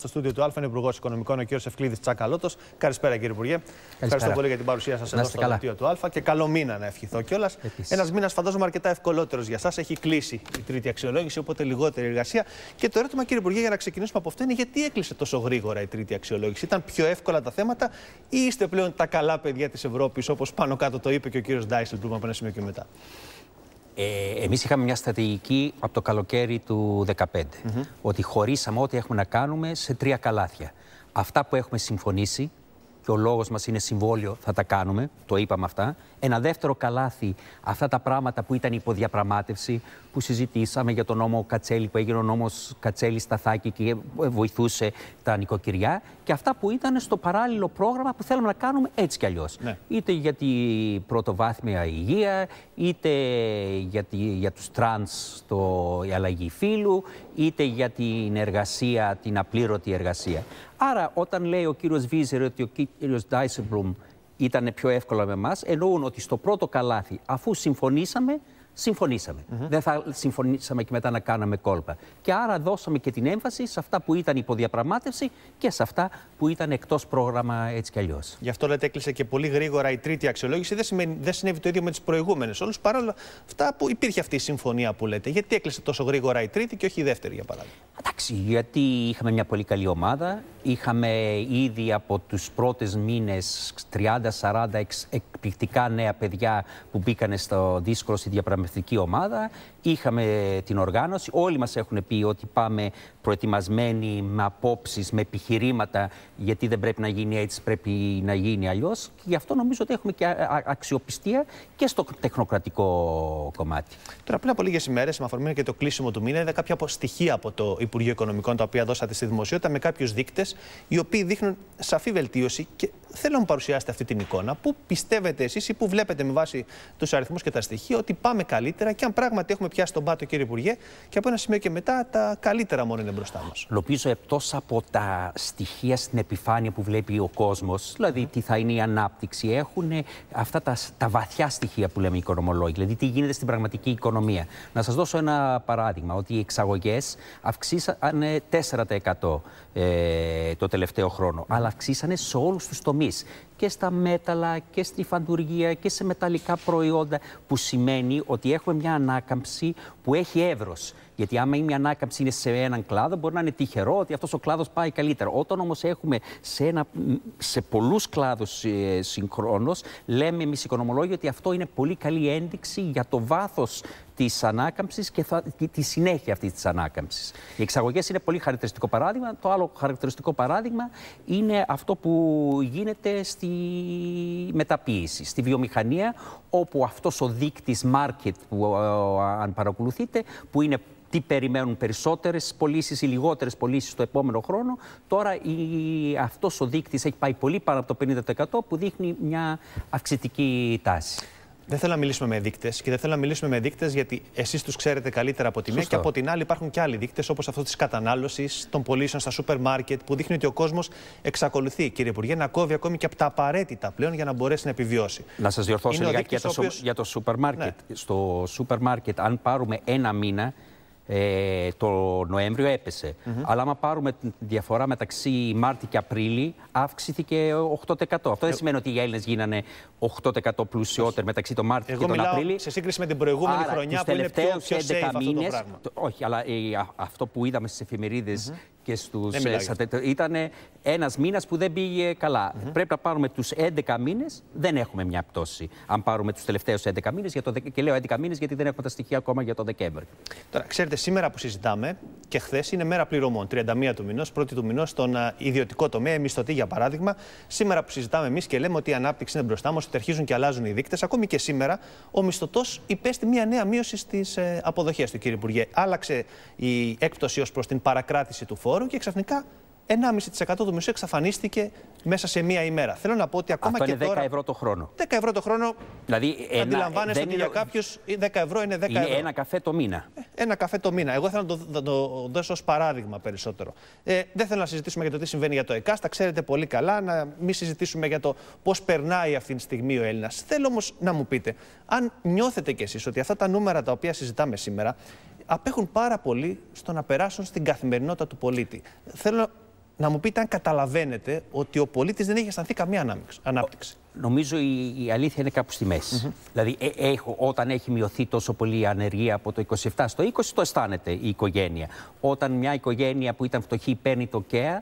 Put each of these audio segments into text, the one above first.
στο στούντιο του Αλφα είναι ο Υπουργός Οικονομικών, ο κ. Ευκλήδης Τσακαλώτος. Καλησπέρα, κύριε Υπουργέ. Ευχαριστώ πολύ για την παρουσία σας εδώ στο δελτίο του Αλφα και καλό μήνα να ευχηθώ κιόλας. Ένας μήνας φαντάζομαι αρκετά ευκολότερος για σας. Έχει κλείσει η τρίτη αξιολόγηση, οπότε λιγότερη εργασία. Και το ερώτημα, κύριε Υπουργέ, για να ξεκινήσουμε από αυτό είναι γιατί έκλεισε τόσο γρήγορα η τρίτη αξιολόγηση. Ήταν πιο εύκολα τα θέματα ή είστε πλέον τα καλά παιδιά της Ευρώπης, όπως πάνω κάτω το είπε και ο κ. Ντάισελμπλουμ από ένα σημείο και μετά? Εμείς είχαμε μια στρατηγική από το καλοκαίρι του 2015, ότι χωρίσαμε ό,τι έχουμε να κάνουμε σε 3 καλάθια. Αυτά που έχουμε συμφωνήσει, και ο λόγος μας είναι συμβόλαιο, θα τα κάνουμε, το είπαμε αυτά. Ένα δεύτερο καλάθι, αυτά τα πράγματα που ήταν υποδιαπραγμάτευση, που συζητήσαμε για τον νόμο Κατσέλη, που έγινε ο νόμος Κατσέλη-Σταθάκη και βοηθούσε τα νοικοκυριά, και αυτά που ήταν στο παράλληλο πρόγραμμα που θέλαμε να κάνουμε έτσι κι αλλιώς. Ναι. Είτε για την πρωτοβάθμια υγεία, είτε για τους τρανς η αλλαγή φύλου, είτε για την εργασία, την απλήρωτη εργασία. Άρα, όταν λέει ο κύριος Βίζερ ότι ο κύριος Ντάισελμπλουμ ήταν πιο εύκολα με εμάς, εννοούν ότι στο πρώτο καλάθι, αφού συμφωνήσαμε, δεν θα συμφωνήσαμε και μετά να κάναμε κόλπα. Και άρα δώσαμε και την έμφαση σε αυτά που ήταν υποδιαπραγμάτευση και σε αυτά που ήταν εκτός πρόγραμμα έτσι κι αλλιώς. Γι' αυτό λέτε έκλεισε και πολύ γρήγορα η τρίτη αξιολόγηση. Δεν συνέβη το ίδιο με τις προηγούμενες όλους. Παρόλα αυτά που υπήρχε αυτή η συμφωνία που λέτε. Γιατί έκλεισε τόσο γρήγορα η τρίτη και όχι η δεύτερη, για παράδειγμα? Εντάξει, γιατί είχαμε μια πολύ καλή ομάδα. Είχαμε ήδη από τους πρώτες μήνες 30-40 εκπληκτικά νέα παιδιά που μπήκανε στο δύσκολο στη διαπραγματευτική ομάδα. Είχαμε την οργάνωση. Όλοι μας έχουν πει ότι πάμε προετοιμασμένοι με απόψεις, με επιχειρήματα, γιατί δεν πρέπει να γίνει έτσι, πρέπει να γίνει αλλιώς. Και γι' αυτό νομίζω ότι έχουμε και αξιοπιστία και στο τεχνοκρατικό κομμάτι. Τώρα, πριν από λίγες ημέρες, με αφορμή και το κλείσιμο του μήνα, είδα κάποια στοιχεία από το Υπουργείο Οικονομικών, τα οποία δώσατε στη δημοσιότητα, με κάποιους δείκτες, οι οποίοι δείχνουν σαφή βελτίωση. Και θέλω να μου παρουσιάσετε αυτή την εικόνα. Πού πιστεύετε εσείς ή πού βλέπετε με βάση τους αριθμούς και τα στοιχεία ότι πάμε καλύτερα και αν πράγματι έχουμε πιάσει τον πάτο, κύριε Υπουργέ, και από ένα σημείο και μετά τα καλύτερα μόνο είναι μπροστά μας? Νομίζω εκτός από τα στοιχεία στην επιφάνεια που βλέπει ο κόσμος, δηλαδή τι θα είναι η ανάπτυξη, έχουν αυτά τα βαθιά στοιχεία που λέμε οι οικονομολόγοι, δηλαδή τι γίνεται στην πραγματική οικονομία. Να σας δώσω ένα παράδειγμα, ότι οι εξαγωγές αυξήσανε 4% το τελευταίο χρόνο, αλλά αυξήσανε σε όλους τους τομείς. Και στα μέταλλα και στη φαντουργία και σε μεταλλικά προϊόντα, που σημαίνει ότι έχουμε μια ανάκαμψη που έχει εύρος. Γιατί άμα η ανάκαμψη είναι σε έναν κλάδο, μπορεί να είναι τυχερό ότι αυτός ο κλάδος πάει καλύτερα. Όταν όμως έχουμε σε πολλούς κλάδους συγχρόνως, λέμε εμείς οι οικονομολόγοι ότι αυτό είναι πολύ καλή ένδειξη για το βάθος της ανάκαμψης και τη συνέχεια αυτής της ανάκαμψης. Οι εξαγωγές είναι πολύ χαρακτηριστικό παράδειγμα. Το άλλο χαρακτηριστικό παράδειγμα είναι αυτό που γίνεται στη μεταποίηση, στη βιομηχανία, όπου αυτός ο δείκτης market που αν παρακολουθείτε, που είναι τι περιμένουν, περισσότερες πωλήσεις ή λιγότερες πωλήσεις το επόμενο χρόνο. Τώρα αυτός ο δείκτης έχει πάει πολύ πάνω από το 50%, που δείχνει μια αυξητική τάση. Δεν θέλω να μιλήσουμε με δείκτες και δεν θέλω να μιλήσουμε με δείκτες γιατί εσείς τους ξέρετε καλύτερα από τη μία και από την άλλη υπάρχουν και άλλοι δείκτες, όπως αυτό της κατανάλωσης, των πωλήσεων στα σούπερ μάρκετ, που δείχνει ότι ο κόσμος εξακολουθεί, κύριε Υπουργέ, να κόβει ακόμη και από τα απαραίτητα πλέον για να μπορέσει να επιβιώσει. Να σας διορθώσω λιγάκι για το σούπερ μάρκετ. Ναι. Στο σούπερ μάρκετ, αν πάρουμε ένα μήνα, το Νοέμβριο έπεσε. Αλλά άμα πάρουμε τη διαφορά μεταξύ Μάρτη και Απρίλη, αυξήθηκε 8%. Αυτό δεν σημαίνει ότι οι Έλληνες γίνανε 8% πλουσιότεροι μεταξύ τον Μάρτη και τον Απρίλη. Σε σύγκριση με την προηγούμενη χρονιά που είναι πιο safe αυτό το πράγμα. Όχι, αλλά αυτό που είδαμε στις εφημερίδες και στους ήταν ένας μήνας που δεν πήγε καλά. Πρέπει να πάρουμε τους 11 μήνες, δεν έχουμε μια πτώση. Αν πάρουμε τους τελευταίους 11 μήνες, και λέω 11 μήνες γιατί δεν έχουμε τα στοιχεία ακόμα για το Δεκέμβρη. Τώρα, ξέρετε, σήμερα που συζητάμε και χθες είναι μέρα πληρωμών, 31 του μηνός, 1η του μηνός, στον ιδιωτικό τομέα, η μισθωτή για παράδειγμα. Σήμερα που συζητάμε εμείς και λέμε ότι η ανάπτυξη είναι μπροστά μας, ότι αρχίζουν και αλλάζουν οι δείκτες, ακόμη και σήμερα ο μισθωτός υπέστη μια νέα μείωση στις αποδοχές του, κύριε Υπουργέ. Άλλαξε η έκπτωση ως προς την παρακράτηση του φόρου και ξαφνικά 1,5% του μισθού εξαφανίστηκε μέσα σε μία ημέρα. Θέλω να πω ότι ακόμα αυτό και είναι 10 τώρα... ευρώ το χρόνο. 10 ευρώ το χρόνο. Δηλαδή, αντιλαμβάνεστε ότι για κάποιους 10 ευρώ είναι 10 ευρώ. Είναι ένα καφέ το μήνα. Ένα καφέ το μήνα. Εγώ θέλω να το δώσω ως παράδειγμα περισσότερο. Δεν θέλω να συζητήσουμε για το τι συμβαίνει για το ΕΚΑΣ. Τα ξέρετε πολύ καλά. Να μην συζητήσουμε για το πώς περνάει αυτή τη στιγμή ο Έλληνας. Θέλω όμως να μου πείτε, αν νιώθετε κι εσείς ότι αυτά τα νούμερα τα οποία συζητάμε σήμερα απέχουν πάρα πολύ στο να περάσουν στην καθημερινότητα του πολίτη. Θέλω να μου πείτε αν καταλαβαίνετε ότι ο πολίτης δεν έχει αισθανθεί καμία ανάπτυξη. Νομίζω η αλήθεια είναι κάπου στη μέση. Δηλαδή, όταν έχει μειωθεί τόσο πολύ η ανεργία από το 27 στο 20, το αισθάνεται η οικογένεια. Όταν μια οικογένεια που ήταν φτωχή παίρνει το ΚΕΑ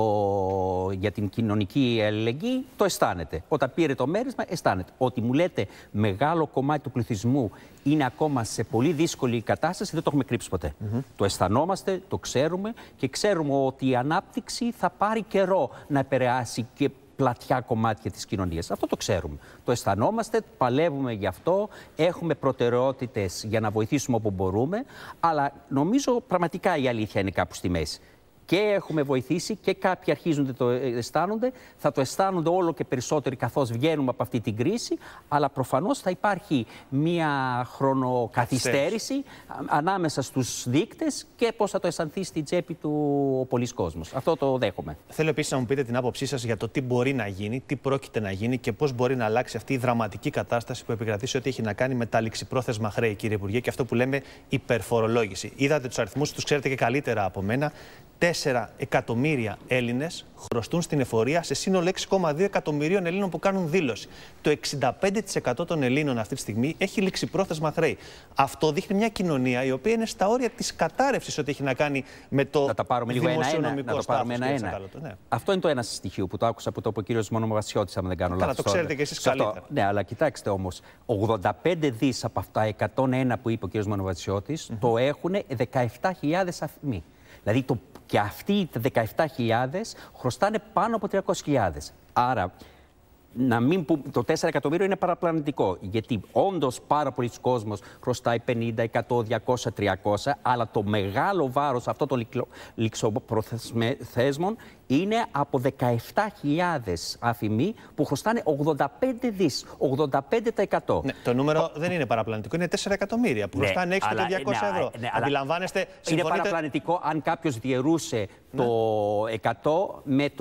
για την κοινωνική αλληλεγγύη, το αισθάνεται. Όταν πήρε το μέρισμα, αισθάνεται. Ότι μου λέτε μεγάλο κομμάτι του πληθυσμού είναι ακόμα σε πολύ δύσκολη κατάσταση, δεν το έχουμε κρύψει ποτέ. Το αισθανόμαστε, το ξέρουμε και ξέρουμε ότι η ανάπτυξη θα πάρει καιρό να επηρεάσει και πλατιά κομμάτια της κοινωνίας. Αυτό το ξέρουμε. Το αισθανόμαστε, παλεύουμε γι' αυτό, έχουμε προτεραιότητες για να βοηθήσουμε όπου μπορούμε, αλλά νομίζω πραγματικά η αλήθεια είναι κάπου στη μέση. Και έχουμε βοηθήσει και κάποιοι αρχίζουν να το αισθάνονται, θα το αισθάνονται όλο και περισσότεροι καθώς βγαίνουμε από αυτή την κρίση, αλλά προφανώς θα υπάρχει μία χρονοκαθυστέρηση ανάμεσα στους δείκτες και πώς θα το αισθανθεί στην τσέπη του ο πολύς κόσμος. Αυτό το δέχομαι. Θέλω επίσης να μου πείτε την άποψή σας για το τι μπορεί να γίνει, τι πρόκειται να γίνει και πώς μπορεί να αλλάξει αυτή η δραματική κατάσταση που επικρατεί σε ό,τι έχει να κάνει με τα ληξιπρόθεσμα χρέη, κύριε Υπουργέ, και αυτό που λέμε υπερφορολόγηση. Είδατε τους αριθμούς, τους ξέρετε και καλύτερα από μένα. 4 εκατομμύρια Έλληνες χρωστούν στην εφορία σε σύνολο 6,2 εκατομμυρίων Ελλήνων που κάνουν δήλωση. Το 65% των Ελλήνων αυτή τη στιγμή έχει ληξιπρόθεσμα χρέη. Αυτό δείχνει μια κοινωνία η οποία είναι στα όρια της κατάρρευσης ό,τι έχει να κάνει με το δημοσιονομικό στάθος. Ναι. Αυτό είναι το ένα στοιχείο που το άκουσα που το είπε ο κύριος Μονοβασιώτης, αν δεν κάνω λάθος. Καλά, το ξέρετε και εσείς καλύτερα. Ναι, αλλά κοιτάξτε όμως, 85 δις από αυτά 101 που είπε ο κύριος Μονοβασιώτης το έχουν 17.000 αφημοί. Δηλαδή και αυτοί οι 17.000 χρωστάνε πάνω από 300.000. Άρα, να μην πούμε, το 4 εκατομμύριο είναι παραπλανητικό. Γιατί όντως πάρα πολλοί κόσμος χρωστάει 50, 100, 200, 300, αλλά το μεγάλο βάρος αυτών των ληξιπρόθεσμων είναι από 17.000 αφημοί που χρωστάνε 85 δις, 85%. Ναι, το νούμερο δεν είναι παραπλανητικό, είναι 4 εκατομμύρια που χρωστάνε 6.200 ευρώ. Αντιλαμβάνεστε, είναι παραπλανητικό αν κάποιος διαιρούσε το 100 με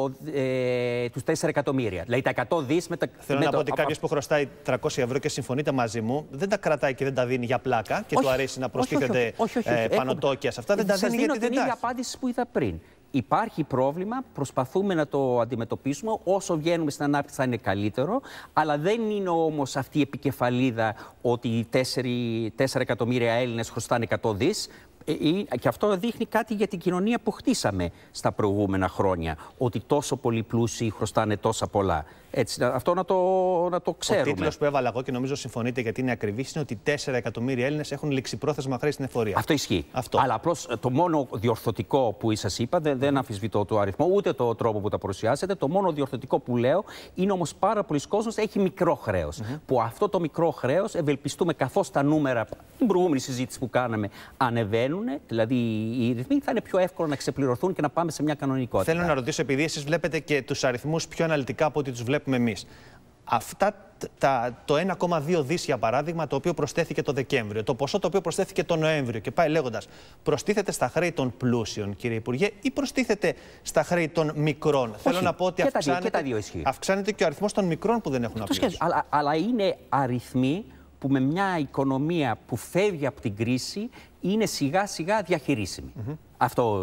τους 4 εκατομμύρια. Δηλαδή τα 100 δις με τα... Θέλω να πω ότι κάποιος που χρωστάει 300 ευρώ και συμφωνείτε μαζί μου, δεν τα κρατάει και δεν τα δίνει για πλάκα και του αρέσει να προστίθεται πανωτόκια σε αυτά. Δεν τα δίνει γιατί δεν τα έχει. Είναι η απάντηση που είδα πριν. Υπάρχει πρόβλημα, προσπαθούμε να το αντιμετωπίσουμε. Όσο βγαίνουμε στην ανάπτυξη θα είναι καλύτερο, αλλά δεν είναι όμως αυτή η επικεφαλίδα ότι 4 εκατομμύρια Έλληνες χρωστάνε 100 δις. Και αυτό δείχνει κάτι για την κοινωνία που χτίσαμε στα προηγούμενα χρόνια. Ότι τόσο πολλοί πλούσιοι χρωστάνε τόσα πολλά. Έτσι, αυτό να το ξέρουμε. Ο τίτλος που έβαλα εγώ και νομίζω συμφωνείτε γιατί είναι ακριβής είναι ότι 4 εκατομμύρια Έλληνες έχουν ληξιπρόθεσμα χρέη στην εφορία. Αυτό ισχύει. Αυτό. Αλλά απλώς το μόνο διορθωτικό που σας είπα, δεν αμφισβητώ το αριθμό ούτε το τρόπο που τα παρουσιάσετε. Το μόνο διορθωτικό που λέω είναι όμως πάρα πολλοί κόσμος έχει μικρό χρέος. Που αυτό το μικρό χρέος ευελπιστούμε καθώς τα νούμερα, την προηγούμενη συζήτηση που κάναμε, ανεβαίνουν, δηλαδή οι ρυθμοί θα είναι πιο εύκολο να ξεπληρωθούν και να πάμε σε μια κανονικότητα. Θέλω να ρωτήσω, επειδή εσείς βλέπετε και τους αριθμούς πιο αναλυτικά από ό,τι τους βλέπουμε εμείς. Αυτά το 1,2 δις για παράδειγμα, το οποίο προσθέθηκε το Δεκέμβριο, το ποσό το οποίο προσθέθηκε το Νοέμβριο και πάει λέγοντας, προστίθεται στα χρέη των πλούσιων, κύριε Υπουργέ, ή προστίθεται στα χρέη των μικρών? Όχι, θέλω να πω ότι αυξάνεται και ο αριθμός των μικρών που δεν έχουν απλώσει. Αλλά είναι αριθμοί που με μια οικονομία που φεύγει από την κρίση είναι σιγά σιγά διαχειρίσιμη. Αυτό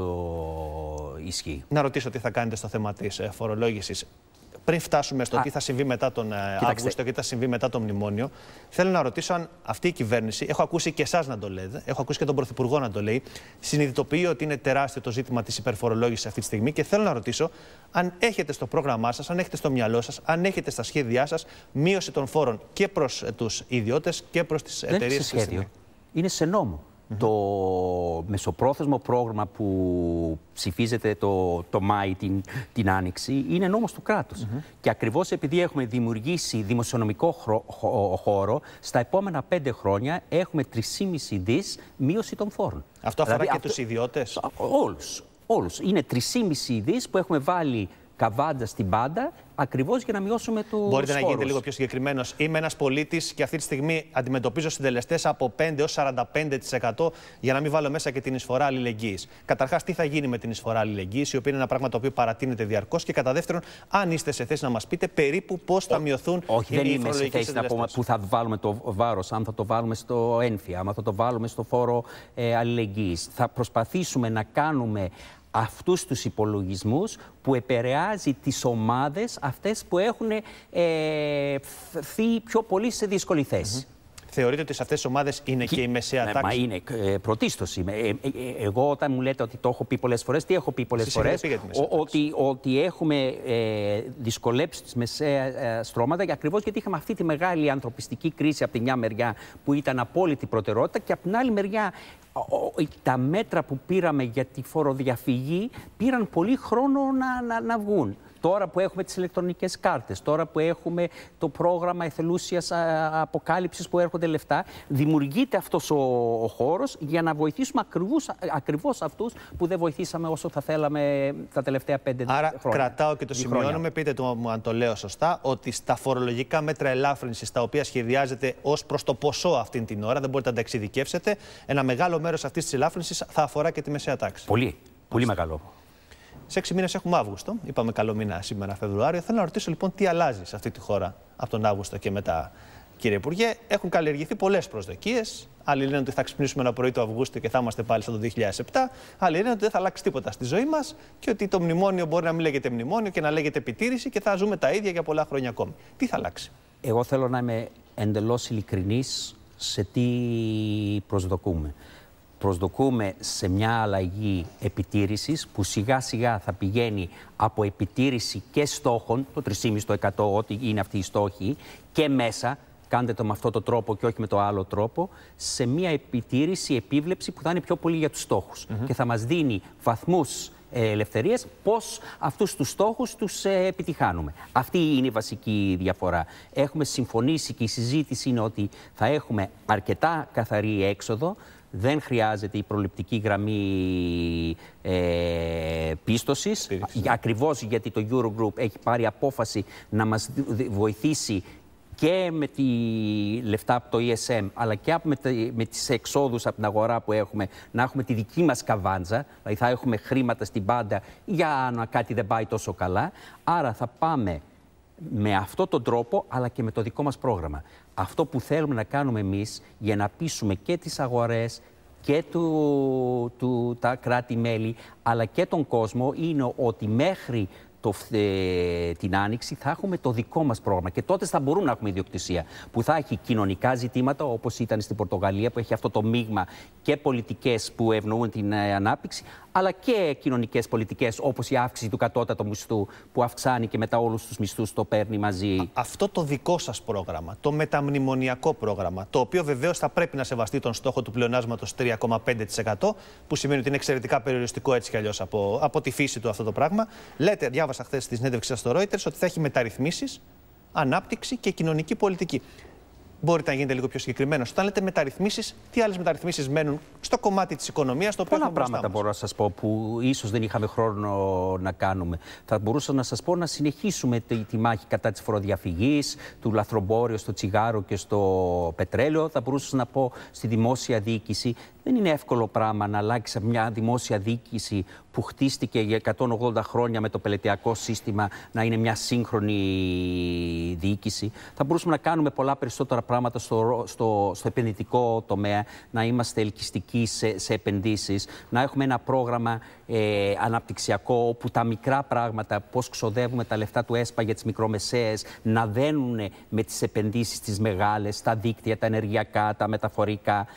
ισχύει. Να ρωτήσω τι θα κάνετε στο θέμα της φορολόγησης. Πριν φτάσουμε στο τι θα συμβεί μετά τον Αύγουστο και τι θα συμβεί μετά το μνημόνιο, θέλω να ρωτήσω αν αυτή η κυβέρνηση, έχω ακούσει και εσάς να το λέτε, έχω ακούσει και τον Πρωθυπουργό να το λέει, συνειδητοποιεί ότι είναι τεράστιο το ζήτημα της υπερφορολόγησης αυτή τη στιγμή και θέλω να ρωτήσω αν έχετε στο πρόγραμμά σας, αν έχετε στο μυαλό σας, αν έχετε στα σχέδιά σας μείωση των φόρων και προς τους ιδιώτες και προς τις εταιρείες. Δεν είναι σε σχέδιο. Είναι σε νόμο. Το μεσοπρόθεσμο πρόγραμμα που ψηφίζεται το Μάη την Άνοιξη είναι νόμος του κράτους. Και ακριβώς επειδή έχουμε δημιουργήσει δημοσιονομικό χώρο, στα επόμενα 5 χρόνια έχουμε 3,5 δις μείωση των φόρων. Αυτό αφορά δηλαδή, και τους ιδιώτες? Όλους. Είναι 3,5 δις που έχουμε βάλει καβάντα στην πάντα, ακριβώς για να μειώσουμε τους φόρους. Μπορείτε να γίνετε λίγο πιο συγκεκριμένος? Είμαι ένας πολίτης και αυτή τη στιγμή αντιμετωπίζω συντελεστές από 5 έως 45% για να μην βάλω μέσα και την εισφορά αλληλεγγύης. Καταρχάς, τι θα γίνει με την εισφορά αλληλεγγύης, η οποία είναι ένα πράγμα το οποίο παρατείνεται διαρκώς? Και κατά δεύτερον, αν είστε σε θέση να μας πείτε περίπου πώς θα μειωθούν οι φορολογικοί συντελεστές? Όχι, δεν είμαι σε θέση να πούμε πού θα βάλουμε το βάρος, αν θα το βάλουμε στο έμφυα, αν θα το βάλουμε στο φόρο αλληλεγγύης. Θα προσπαθήσουμε να κάνουμε αυτούς τους υπολογισμούς που επηρεάζει τις ομάδες αυτές που έχουν φθεί πιο πολύ σε δύσκολη θέση. Θεωρείτε ότι σε αυτές τις ομάδες είναι και η μεσαία τάξη? Μα είναι πρωτίστως. Εγώ όταν μου λέτε ότι το έχω πει πολλές φορές, τι έχω πει πολλές φορές? Ότι έχουμε δυσκολέψει τις μεσαία στρώματα, ακριβώς γιατί είχαμε αυτή τη μεγάλη ανθρωπιστική κρίση από τη μια μεριά που ήταν απόλυτη προτεραιότητα, και από την άλλη μεριά τα μέτρα που πήραμε για τη φοροδιαφυγή πήραν πολύ χρόνο να βγουν. Τώρα που έχουμε τις ηλεκτρονικές κάρτες, τώρα που έχουμε το πρόγραμμα εθελούσιας αποκάλυψης που έρχονται λεφτά, δημιουργείται αυτός ο χώρος για να βοηθήσουμε ακριβώς αυτούς που δεν βοηθήσαμε όσο θα θέλαμε τα τελευταία 5 χρόνια. Άρα κρατάω και το σημειώνουμε, πείτε το μου αν το λέω σωστά, ότι στα φορολογικά μέτρα ελάφρυνσης τα οποία σχεδιάζεται ως προς το ποσό αυτήν την ώρα, δεν μπορείτε να τα εξειδικεύσετε, ένα μεγάλο μέρος αυτής της ελάφρυνσης θα αφορά και τη μεσαία τάξη. Πολύ μεγάλο. Σε 6 μήνες έχουμε Αύγουστο. Είπαμε καλό μήνα σήμερα, Φεβρουάριο. Θέλω να ρωτήσω λοιπόν τι αλλάζει σε αυτή τη χώρα από τον Αύγουστο και μετά, κύριε Υπουργέ. Έχουν καλλιεργηθεί πολλές προσδοκίες. Άλλοι λένε ότι θα ξυπνήσουμε ένα πρωί του Αυγούστου και θα είμαστε πάλι σαν το 2007. Άλλοι λένε ότι δεν θα αλλάξει τίποτα στη ζωή μας και ότι το μνημόνιο μπορεί να μην λέγεται μνημόνιο και να λέγεται επιτήρηση και θα ζούμε τα ίδια για πολλά χρόνια ακόμη. Τι θα αλλάξει? Εγώ θέλω να είμαι εντελώς ειλικρινής σε τι προσδοκούμε. Προσδοκούμε σε μια αλλαγή επιτήρησης που σιγά σιγά θα πηγαίνει από επιτήρηση και στόχων, το 3,5% ό,τι είναι αυτοί οι στόχοι, και μέσα, κάντε το με αυτόν τον τρόπο και όχι με το άλλο τρόπο, σε μια επιτήρηση, επίβλεψη που θα είναι πιο πολύ για τους στόχους και θα μας δίνει βαθμούς ελευθερίες πώς αυτούς τους στόχους τους επιτυχάνουμε. Αυτή είναι η βασική διαφορά. Έχουμε συμφωνήσει και η συζήτηση είναι ότι θα έχουμε αρκετά καθαρή έξοδο. Δεν χρειάζεται η προληπτική γραμμή πίστοσης, ακριβώς γιατί το Eurogroup έχει πάρει απόφαση να μας βοηθήσει και με τη λεφτά από το ESM, αλλά και με τις εξόδους από την αγορά που έχουμε, να έχουμε τη δική μας καβάντζα, δηλαδή θα έχουμε χρήματα στην πάντα για να κάτι δεν πάει τόσο καλά. Άρα θα πάμε με αυτόν τον τρόπο, αλλά και με το δικό μας πρόγραμμα. Αυτό που θέλουμε να κάνουμε εμείς για να πείσουμε και τις αγορές και τα κράτη-μέλη, αλλά και τον κόσμο, είναι ότι μέχρι την Άνοιξη θα έχουμε το δικό μας πρόγραμμα και τότε θα μπορούμε να έχουμε ιδιοκτησία που θα έχει κοινωνικά ζητήματα όπως ήταν στην Πορτογαλία, που έχει αυτό το μείγμα και πολιτικές που ευνοούν την ανάπτυξη, αλλά και κοινωνικές πολιτικές όπως η αύξηση του κατώτατου μισθού που αυξάνει και μετά όλους τους μισθούς το παίρνει μαζί. Αυτό το δικό σας πρόγραμμα, το μεταμνημονιακό πρόγραμμα, το οποίο βεβαίως θα πρέπει να σεβαστεί τον στόχο του πλεονάσματος 3,5%, που σημαίνει ότι είναι εξαιρετικά περιοριστικό έτσι κι αλλιώς από τη φύση του αυτό το πράγμα. Λέτε, διάβασα χθες στη συνέντευξη σας στο Reuters, ότι θα έχει μεταρρυθμίσεις, ανάπτυξη και κοινωνική πολιτική. Μπορείτε να γίνετε λίγο πιο συγκεκριμένος? Όταν λέτε μεταρρυθμίσεις, τι άλλες μεταρρυθμίσεις μένουν στο κομμάτι της οικονομίας, το οποίο πολλά πράγματα μπορώ να σας πω που ίσως δεν είχαμε χρόνο να κάνουμε. Θα μπορούσα να σας πω να συνεχίσουμε τη μάχη κατά της φοροδιαφυγής, του λαθρομπόριου στο τσιγάρο και στο πετρέλαιο. Θα μπορούσα να πω στη δημόσια διοίκηση. Δεν είναι εύκολο πράγμα να αλλάξει μια δημόσια διοίκηση που χτίστηκε για 180 χρόνια με το πελετειακό σύστημα να είναι μια σύγχρονη διοίκηση. Θα μπορούσαμε να κάνουμε πολλά περισσότερα πράγματα στο επενδυτικό τομέα, να είμαστε ελκυστικοί σε επενδύσεις, να έχουμε ένα πρόγραμμα αναπτυξιακό όπου τα μικρά πράγματα, πώς ξοδεύουμε τα λεφτά του ΕΣΠΑ για τις μικρομεσαίες, να δένουν με τις επενδύσεις τις μεγάλες, τα δίκτυα, τα ενεργειακά, τα μεταφορικά.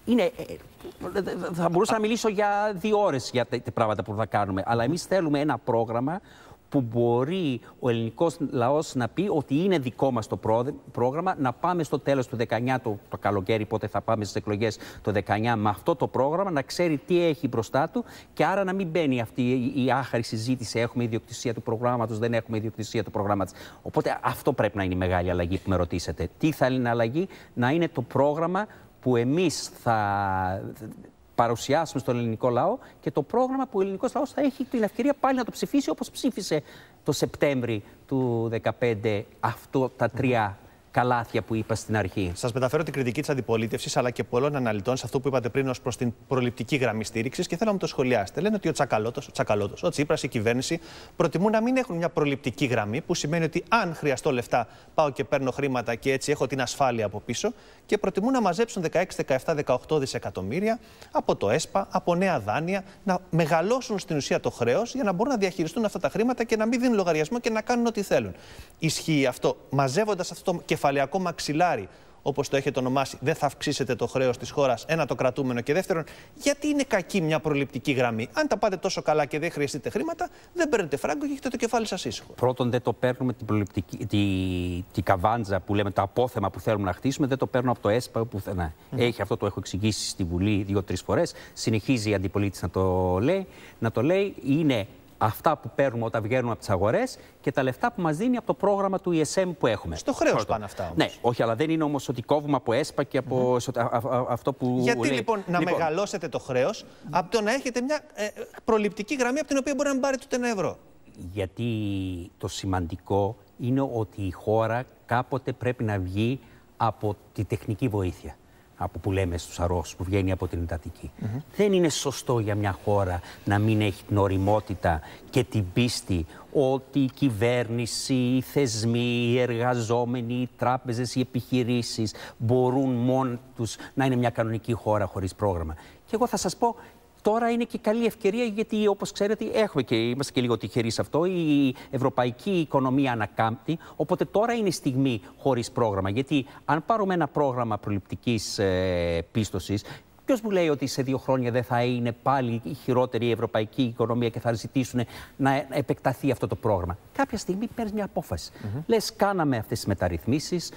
Θα μπορούσα να μιλήσω για 2 ώρες για τα πράγματα που θα κάνουμε, αλλά εμείς θέλουμε ένα πρόγραμμα που μπορεί ο ελληνικός λαός να πει ότι είναι δικό μας το πρόγραμμα, να πάμε στο τέλος του 19, το καλοκαίρι, πότε θα πάμε στις εκλογές το 19, με αυτό το πρόγραμμα, να ξέρει τι έχει μπροστά του και άρα να μην μπαίνει αυτή η άχαρη συζήτηση, έχουμε ιδιοκτησία του προγράμματος, δεν έχουμε ιδιοκτησία του προγράμματος. Οπότε αυτό πρέπει να είναι η μεγάλη αλλαγή που με ρωτήσατε. Τι θα είναι αλλαγή? Να είναι το πρόγραμμα που εμείς θα παρουσιάσουμε στον ελληνικό λαό και το πρόγραμμα που ο ελληνικός λαός θα έχει την ευκαιρία πάλι να το ψηφίσει όπως ψήφισε το Σεπτέμβρη του 2015 τα καλάθια που είπα στην αρχή. Σας μεταφέρω την κριτική της αντιπολίτευσης αλλά και πολλών αναλυτών σε αυτό που είπατε πριν ως προς την προληπτική γραμμή στήριξης και θέλω να μου το σχολιάσετε. Λένε ότι ο Τσίπρας, η κυβέρνηση προτιμούν να μην έχουν μια προληπτική γραμμή, που σημαίνει ότι αν χρειαστώ λεφτά πάω και παίρνω χρήματα και έτσι έχω την ασφάλεια από πίσω, και προτιμούν να μαζέψουν 16, 17, 18 δισεκατομμύρια από το ΕΣΠΑ, από νέα δάνεια, να μεγαλώσουν στην ουσία το χρέος για να μπορούν να διαχειριστούν αυτά τα χρήματα και να μην δίνουν λογαριασμό και να κάνουν ό,τι θέλουν. Ισχύει αυτό? Μαζεύοντας αυτό το κεφαλαιακό μαξιλάρι, όπως το έχετε ονομάσει, δεν θα αυξήσετε το χρέος της χώρας? Ένα, το κρατούμενο. Και δεύτερον, γιατί είναι κακή μια προληπτική γραμμή? Αν τα πάτε τόσο καλά και δεν χρειαστείτε χρήματα, δεν παίρνετε φράγκο και έχετε το κεφάλι σας ήσυχο. Πρώτον, δεν το παίρνουμε τη καβάντζα που λέμε, το απόθεμα που θέλουμε να χτίσουμε, δεν το παίρνουμε από το ΕΣΠΑ πουθενά. Έχει αυτό, το έχω εξηγήσει στη Βουλή 2-3 φορές. Συνεχίζει η αντιπολίτευση να το λέει. Είναι αυτά που παίρνουμε όταν βγαίνουμε από τις αγορές και τα λεφτά που μας δίνει από το πρόγραμμα του ESM που έχουμε. Στο χρέος πάνε αυτά όμως. Ναι, όχι, αλλά δεν είναι όμως ότι κόβουμε από ΕΣΠΑ και από αυτό που. Γιατί λοιπόν να μεγαλώσετε το χρέος από το να έχετε μια προληπτική γραμμή από την οποία μπορεί να μην πάρετε ούτε ένα ευρώ? Γιατί το σημαντικό είναι ότι η χώρα κάποτε πρέπει να βγει από τη τεχνική βοήθεια. Από που λέμε στους αρρώσους, που βγαίνει από την εντατική. Δεν είναι σωστό για μια χώρα να μην έχει την ωριμότητα και την πίστη ότι η κυβέρνηση, οι θεσμοί, οι εργαζόμενοι, οι τράπεζες, οι επιχειρήσεις μπορούν μόνοι τους να είναι μια κανονική χώρα χωρίς πρόγραμμα. Και εγώ θα σας πω, τώρα είναι και καλή ευκαιρία, γιατί όπως ξέρετε είμαστε και λίγο τυχεροί σε αυτό, η ευρωπαϊκή οικονομία ανακάμπτει, οπότε τώρα είναι η στιγμή χωρίς πρόγραμμα. Γιατί αν πάρουμε ένα πρόγραμμα προληπτικής πίστοσης, ποιος μου λέει ότι σε 2 χρόνια δεν θα είναι πάλι η χειρότερη ευρωπαϊκή οικονομία και θα ζητήσουν να επεκταθεί αυτό το πρόγραμμα? Κάποια στιγμή παίρνεις μια απόφαση. Λες, κάναμε αυτές τις μεταρρυθμίσεις,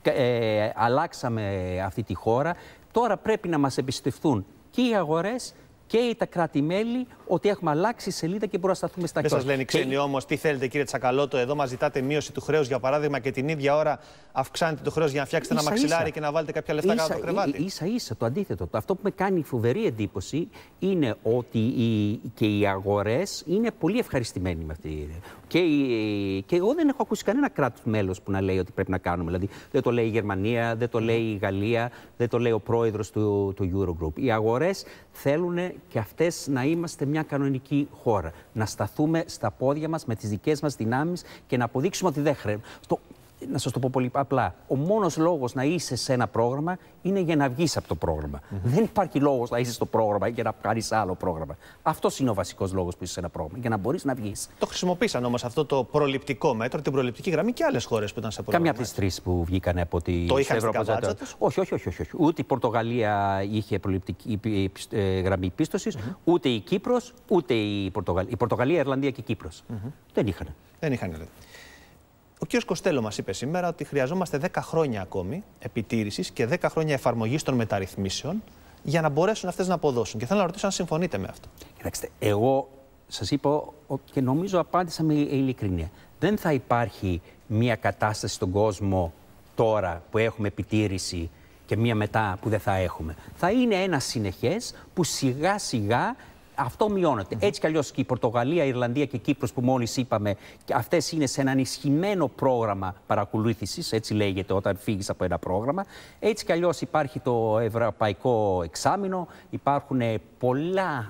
αλλάξαμε αυτή τη χώρα, τώρα πρέπει να μας εμπιστευτούν και οι αγορές και τα κράτη-μέλη ότι έχουμε αλλάξει σελίδα και μπορούμε να σταθούμε στα χέρια. Δεν σας λένε οι ξένοι όμως τι θέλετε, κύριε Τσακαλώτο? Εδώ μας ζητάτε μείωση του χρέους, για παράδειγμα, και την ίδια ώρα αυξάνετε το χρέος για να φτιάξετε ένα μαξιλάρι και να βάλετε κάποια λεφτά κάτω από το κρεβάτι. Ίσα-ίσα το αντίθετο. Αυτό που με κάνει φοβερή εντύπωση είναι ότι και οι αγορές είναι πολύ ευχαριστημένοι με αυτή. Και εγώ δεν έχω ακούσει κανένα κράτος μέλος που να λέει ότι πρέπει να κάνουμε. Δηλαδή, δεν το λέει η Γερμανία, δεν το λέει η Γαλλία, δεν το λέει ο πρόεδρος του Eurogroup. Οι αγορές θέλουν και αυτές να είμαστε μια κανονική χώρα. Να σταθούμε στα πόδια μας με τις δικές μας δυνάμεις και να αποδείξουμε ότι δεν χρειάζεται. Να σας το πω πολύ απλά. Ο μόνος λόγος να είσαι σε ένα πρόγραμμα είναι για να βγεις από το πρόγραμμα. Δεν υπάρχει λόγος να είσαι στο πρόγραμμα για να κάνεις άλλο πρόγραμμα. Αυτός είναι ο βασικός λόγος που είσαι σε ένα πρόγραμμα, για να μπορείς να βγεις. Το χρησιμοποίησαν όμως αυτό το προληπτικό μέτρο, την προληπτική γραμμή, και άλλες χώρες που ήταν σε πρόγραμμα. Καμιά από τις 3 που βγήκαν από τη. Το είχαν στην καβάτσα τους? Όχι. Ούτε η Πορτογαλία είχε προληπτική γραμμή πίστοσης, ούτε η Κύπρος, ούτε η Πορτογαλία. Η Πορτογαλία, η Ιρλανδία και η Κύπρος. Δεν είχαν. Δεν είχαν. Ο κ. Κοστέλο μας είπε σήμερα ότι χρειαζόμαστε 10 χρόνια ακόμη επιτήρησης και 10 χρόνια εφαρμογής των μεταρρυθμίσεων για να μπορέσουν αυτές να αποδώσουν. Και θέλω να ρωτήσω αν συμφωνείτε με αυτό. Κοιτάξτε, εγώ σας είπα και νομίζω απάντησα με ειλικρίνεια. Δεν θα υπάρχει μια κατάσταση στον κόσμο τώρα που έχουμε επιτήρηση και μια μετά που δεν θα έχουμε. Θα είναι ένα συνεχές που σιγά σιγά αυτό μειώνεται. Έτσι κι αλλιώς και η Πορτογαλία, η Ιρλανδία και η Κύπρος που μόλις είπαμε, αυτές είναι σε ένα ενισχυμένο πρόγραμμα παρακολούθησης, έτσι λέγεται όταν φύγεις από ένα πρόγραμμα. Έτσι κι αλλιώς υπάρχει το ευρωπαϊκό εξάμηνο, υπάρχουν πολλά,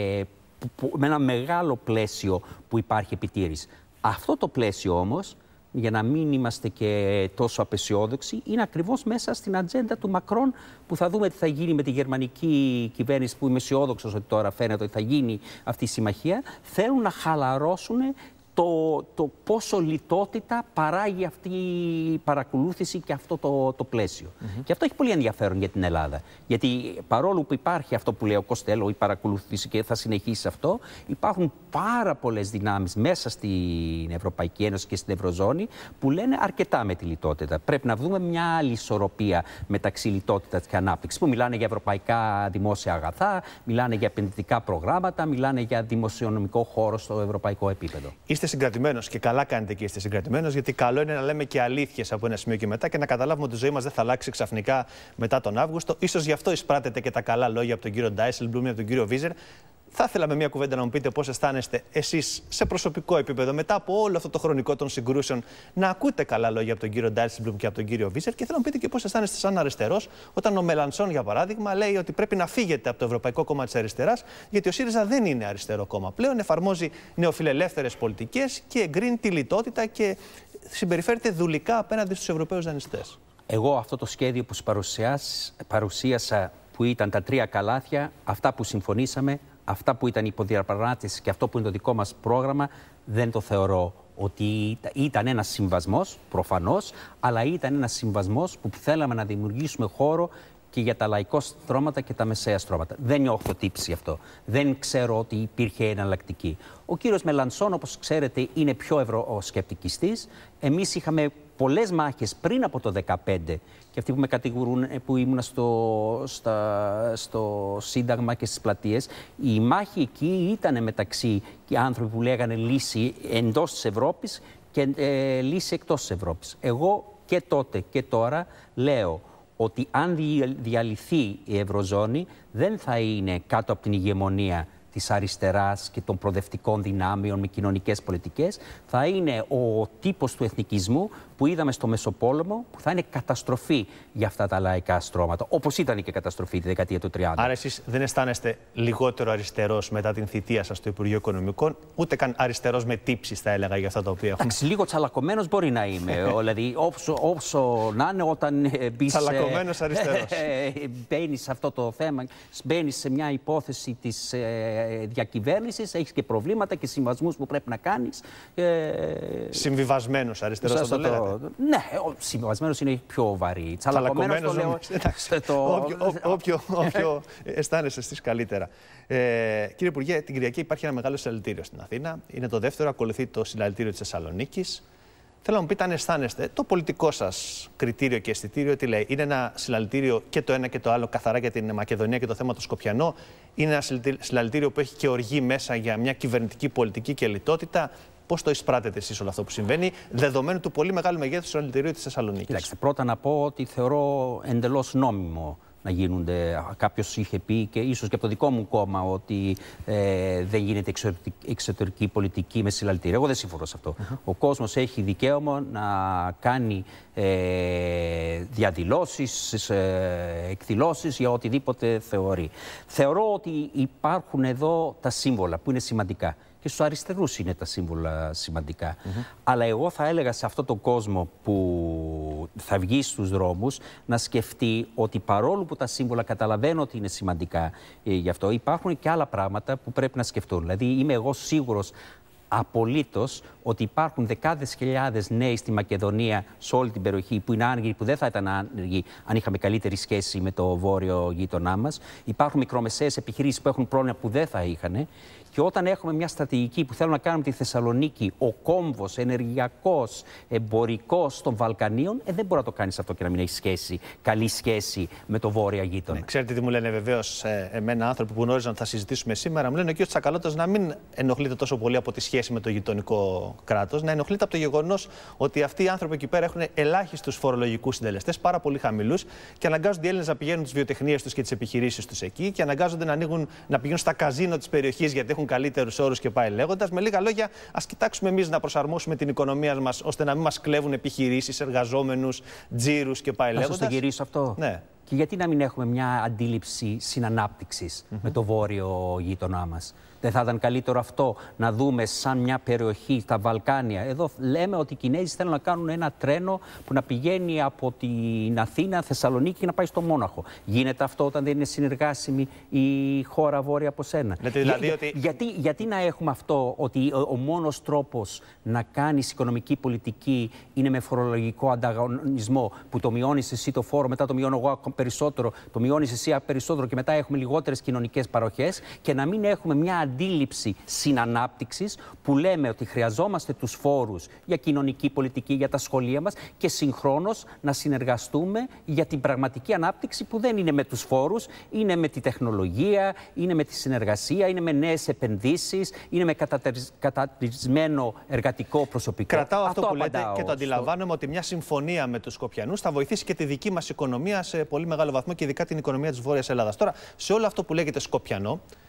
με ένα μεγάλο πλαίσιο που υπάρχει επιτήρηση. Αυτό το πλαίσιο όμως, για να μην είμαστε και τόσο απεσιόδοξοι, είναι ακριβώς μέσα στην ατζέντα του Μακρόν, που θα δούμε τι θα γίνει με τη γερμανική κυβέρνηση, που είμαι αισιόδοξος ότι τώρα φαίνεται ότι θα γίνει αυτή η συμμαχία. Θέλουν να χαλαρώσουν το πόσο λιτότητα παράγει αυτή η παρακολούθηση και αυτό το πλαίσιο. Και αυτό έχει πολύ ενδιαφέρον για την Ελλάδα. Γιατί παρόλο που υπάρχει αυτό που λέει ο Κοστέλο, η παρακολούθηση, και θα συνεχίσει αυτό, υπάρχουν πάρα πολλές δυνάμεις μέσα στην Ευρωπαϊκή Ένωση και στην Ευρωζώνη που λένε αρκετά με τη λιτότητα. Πρέπει να δούμε μια άλλη ισορροπία μεταξύ λιτότητας και ανάπτυξης. Που μιλάνε για ευρωπαϊκά δημόσια αγαθά, μιλάνε για επενδυτικά προγράμματα, μιλάνε για δημοσιονομικό χώρο στο ευρωπαϊκό επίπεδο. Είστε συγκρατημένος και καλά κάνετε και είστε συγκρατημένος, γιατί καλό είναι να λέμε και αλήθειες από ένα σημείο και μετά και να καταλάβουμε ότι η ζωή μας δεν θα αλλάξει ξαφνικά μετά τον Αύγουστο. Ίσως γι' αυτό εισπράτετε και τα καλά λόγια από τον κύριο Ντάισελμπλουμ ή από τον κύριο Βίζερ. Θα ήθελα με μια κουβέντα να μου πείτε πώς αισθάνεστε εσείς σε προσωπικό επίπεδο, μετά από όλο αυτό το χρονικό των συγκρούσεων, να ακούτε καλά λόγια από τον κύριο Ντάισελμπλουμ και από τον κύριο Βίζελ. Και θέλω να μου πείτε και πώς αισθάνεστε σαν αριστερός, όταν ο Μελανσόν, για παράδειγμα, λέει ότι πρέπει να φύγετε από το Ευρωπαϊκό Κόμμα της Αριστεράς, γιατί ο ΣΥΡΙΖΑ δεν είναι αριστερό κόμμα πλέον, εφαρμόζει νεοφιλελεύθερες πολιτικές και εγκρίνει τη λιτότητα και συμπεριφέρεται δουλικά απέναντι στους Ευρωπαίους δανειστές. Εγώ αυτό το σχέδιο που παρουσίασα, που ήταν τα 3 καλάθια, αυτά που συμφωνήσαμε, αυτά που ήταν υποδιαπραγμάτευση και αυτό που είναι το δικό μας πρόγραμμα, δεν το θεωρώ ότι ήταν ένας συμβασμός, προφανώς, αλλά ήταν ένας συμβασμός που θέλαμε να δημιουργήσουμε χώρο και για τα λαϊκά στρώματα και τα μεσαία στρώματα. Δεν νιώθω τύψη αυτό. Δεν ξέρω ότι υπήρχε εναλλακτική. Ο κύριος Μελανσόν, όπως ξέρετε, είναι πιο ευρωσκεπτικιστής. Εμείς είχαμε πολλές μάχες πριν από το 2015 και αυτοί που με κατηγορούν που ήμουν στο Σύνταγμα και στις πλατείες, η μάχη εκεί ήταν μεταξύ και άνθρωποι που λέγανε λύση εντός της Ευρώπης και λύση εκτός της Ευρώπης. Εγώ και τότε και τώρα λέω ότι αν διαλυθεί η Ευρωζώνη δεν θα είναι κάτω από την ηγεμονία της αριστεράς και των προοδευτικών δυνάμεων με κοινωνικές πολιτικές, θα είναι ο τύπος του εθνικισμού που είδαμε στο Μεσοπόλεμο, που θα είναι καταστροφή για αυτά τα λαϊκά στρώματα, όπως ήταν και καταστροφή τη δεκαετία του 30. Άρα εσείς δεν αισθάνεστε λιγότερο αριστερός μετά την θητεία σας στο Υπουργείο Οικονομικών, ούτε καν αριστερός με τύψεις, θα έλεγα, για αυτά τα οποία έχουμε. Εντάξει, λίγο τσαλακωμένος μπορεί να είμαι. Δηλαδή, όσο να είναι, όταν μπεις. Τσαλακωμένος αριστερός. Μπαίνεις σε αυτό το θέμα, μπαίνεις σε μια υπόθεση της διακυβέρνησης, έχεις και προβλήματα και συμβασμούς που πρέπει να κάνεις. Συμβιβασμένος αριστερός, θα το λέγατε. Ναι, ο συμβιβασμένος είναι πιο βαρύ. Τσαλακωμένος το λέω. Όποιο αισθάνεσαι στις καλύτερα. Κύριε Υπουργέ, την Κυριακή υπάρχει ένα μεγάλο συλλαλητήριο στην Αθήνα. Είναι το δεύτερο, ακολουθεί το συλλαλητήριο της Θεσσαλονίκης. Θέλω να μου πείτε αν αισθάνεστε το πολιτικό σας κριτήριο και αισθητήριο, τι λέει. Είναι ένα συλλαλητήριο και το ένα και το άλλο καθαρά για την Μακεδονία και το θέμα το Σκοπιανό. Είναι ένα συλλαλητήριο που έχει και οργή μέσα για μια κυβερνητική πολιτική και λιτότητα. Πώς το εισπράτετε εσείς όλο αυτό που συμβαίνει, δεδομένου του πολύ μεγάλου μεγέθους του συλλαλητηρίου της Θεσσαλονίκης? Κοιτάξτε, πρώτα να πω ότι θεωρώ εντελώς νόμιμο να γίνονται. Κάποιος είχε πει και ίσως και από το δικό μου κόμμα ότι δεν γίνεται εξωτερική πολιτική με συλλαλητήρια. Εγώ δεν συμφωνώ σε αυτό. Ο κόσμος έχει δικαίωμα να κάνει διαδηλώσεις, εκδηλώσεις για οτιδήποτε θεωρεί. Θεωρώ ότι υπάρχουν εδώ τα σύμβολα που είναι σημαντικά. Και στους αριστερούς είναι τα σύμβολα σημαντικά. Αλλά εγώ θα έλεγα σε αυτόν τον κόσμο που θα βγει στους δρόμους να σκεφτεί ότι παρόλο που τα σύμβολα καταλαβαίνω ότι είναι σημαντικά γι' αυτό, υπάρχουν και άλλα πράγματα που πρέπει να σκεφτούν. Δηλαδή είμαι εγώ σίγουρος απολύτως ότι υπάρχουν δεκάδες χιλιάδες νέοι στη Μακεδονία, σε όλη την περιοχή, που είναι άνεργοι, που δεν θα ήταν άνεργοι αν είχαμε καλύτερη σχέση με το βόρειο γείτονά μας. Υπάρχουν μικρομεσαίες επιχειρήσεις που έχουν πρόβλημα που δεν θα είχαν. Και όταν έχουμε μια στρατηγική που θέλουμε να κάνουμε τη Θεσσαλονίκη ο κόμβος ενεργειακός, εμπορικός των Βαλκανίων, δεν μπορεί να το κάνεις αυτό και να μην έχει σχέση, καλή σχέση με το βόρειο γείτονα. Ναι, ξέρετε τι μου λένε βεβαίως εμένα άνθρωποι που γνώριζαν ότι θα συζητήσουμε σήμερα? Μου λένε ο κ. Τσακαλώτος να μην ενοχλείται τόσο πολύ από τη σχέση με το γειτονικό κράτος, να ενοχλείται από το γεγονός ότι αυτοί οι άνθρωποι εκεί πέρα έχουν ελάχιστους φορολογικούς συντελεστές, πάρα πολύ χαμηλούς, και αναγκάζονται οι Έλληνες να πηγαίνουν τις βιοτεχνίες τους και τις επιχειρήσεις τους εκεί και αναγκάζονται να πηγαίνουν στα καζίνο της περιοχής γιατί έχουν καλύτερους όρους και πάει λέγοντας. Με λίγα λόγια, ας κοιτάξουμε εμείς να προσαρμόσουμε την οικονομία μας ώστε να μην μας κλέβουν επιχειρήσεις, εργαζόμενους, τζίρους και πάει λέγοντας. Να το γυρίσω αυτό. Ναι. Και γιατί να μην έχουμε μια αντίληψη συνανάπτυξης με το βόρειο γείτονά μας? Δεν θα ήταν καλύτερο αυτό να δούμε σαν μια περιοχή στα Βαλκάνια? Εδώ λέμε ότι οι Κινέζοι θέλουν να κάνουν ένα τρένο που να πηγαίνει από την Αθήνα, Θεσσαλονίκη και να πάει στο Μόναχο. Γίνεται αυτό όταν δεν είναι συνεργάσιμη η χώρα βόρεια από σένα? Δηλαδή ότι... γιατί να έχουμε αυτό, ότι ο μόνος τρόπος να κάνεις οικονομική πολιτική είναι με φορολογικό ανταγωνισμό, που το μειώνεις εσύ το φόρο, μετά το μειώνω εγώ περισσότερο, το μειώνεις εσύ περισσότερο και μετά έχουμε λιγότερες κοινωνικές παροχές, και να μην έχουμε μια αντίληψη συνανάπτυξης που λέμε ότι χρειαζόμαστε τους φόρους για κοινωνική πολιτική, για τα σχολεία μας, και συγχρόνως να συνεργαστούμε για την πραγματική ανάπτυξη που δεν είναι με τους φόρους, είναι με τη τεχνολογία, είναι με τη συνεργασία, είναι με νέες επενδύσεις, είναι με καταρτισμένο εργατικό προσωπικό. Κρατάω αυτό που λέτε και το αντιλαμβάνομαι ότι μια συμφωνία με τους Σκοπιανούς θα βοηθήσει και τη δική μας οικονομία σε πολύ μεγάλο βαθμό και ειδικά την οικονομία της Βόρειας Ελλάδας. Τώρα, σε όλο αυτό που λέγεται Σκοπιανό,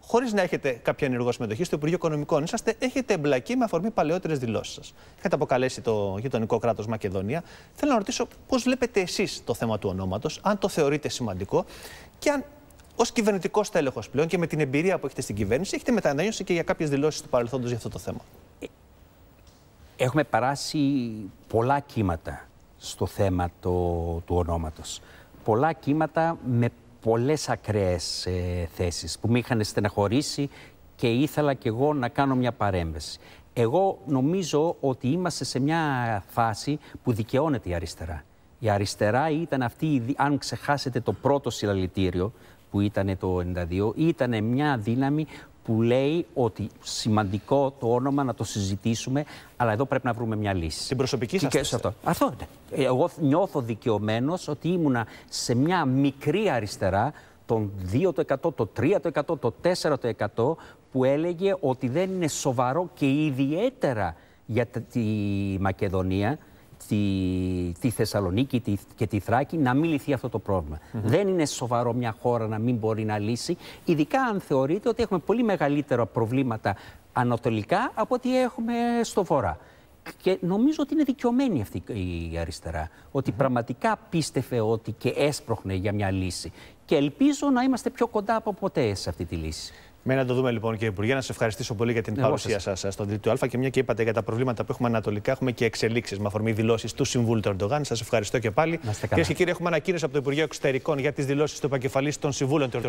χωρίς να έχετε κάποια ενεργό συμμετοχή στο Υπουργείο Οικονομικών. Έχετε εμπλακεί με αφορμή παλαιότερες δηλώσεις σας. Έχετε αποκαλέσει το γειτονικό κράτος Μακεδονία. Θέλω να ρωτήσω πώς βλέπετε εσείς το θέμα του ονόματος, αν το θεωρείτε σημαντικό και αν ως κυβερνητικός τέλεχος πλέον και με την εμπειρία που έχετε στην κυβέρνηση, έχετε μετανιώσει και για κάποιες δηλώσεις του παρελθόντος για αυτό το θέμα. Έχουμε περάσει πολλά κύματα στο θέμα του ονόματος. Πολλά κύματα με πολλές ακραίες θέσεις που με είχαν στεναχωρήσει και ήθελα κι εγώ να κάνω μια παρέμβαση. Εγώ νομίζω ότι είμαστε σε μια φάση που δικαιώνεται η αριστερά. Η αριστερά ήταν αυτή, αν ξεχάσετε το πρώτο συλλαλητήριο που ήταν το 1992, ήταν μια δύναμη που λέει ότι σημαντικό το όνομα να το συζητήσουμε, αλλά εδώ πρέπει να βρούμε μια λύση. Την προσωπική σας θέση. Αυτό είναι. Εγώ νιώθω δικαιωμένος ότι ήμουνα σε μια μικρή αριστερά, τον 2%, το 3%, το 4% που έλεγε ότι δεν είναι σοβαρό και ιδιαίτερα για τη Μακεδονία, τη Θεσσαλονίκη και τη Θράκη να μην λυθεί αυτό το πρόβλημα. Δεν είναι σοβαρό μια χώρα να μην μπορεί να λύσει, ειδικά αν θεωρείτε ότι έχουμε πολύ μεγαλύτερα προβλήματα ανατολικά από ό,τι έχουμε στο βορρά. Και νομίζω ότι είναι δικαιωμένη αυτή η αριστερά, ότι πραγματικά πίστευε ότι και έσπροχνε για μια λύση. Και ελπίζω να είμαστε πιο κοντά από ποτέ σε αυτή τη λύση. Να το δούμε λοιπόν, κύριε Υπουργέ. Να σας ευχαριστήσω πολύ για την παρουσία σας στον Τρίτη Α. Και μια και είπατε για τα προβλήματα που έχουμε ανατολικά, έχουμε και εξελίξεις με αφορμή δηλώσεις του Συμβούλου του Ερντογάν. Σας ευχαριστώ και πάλι. Κυρίες και κύριοι, έχουμε ανακοίνωση από το Υπουργείο Εξωτερικών για τις δηλώσεις του επικεφαλής των Συμβούλων του Ερντογάν.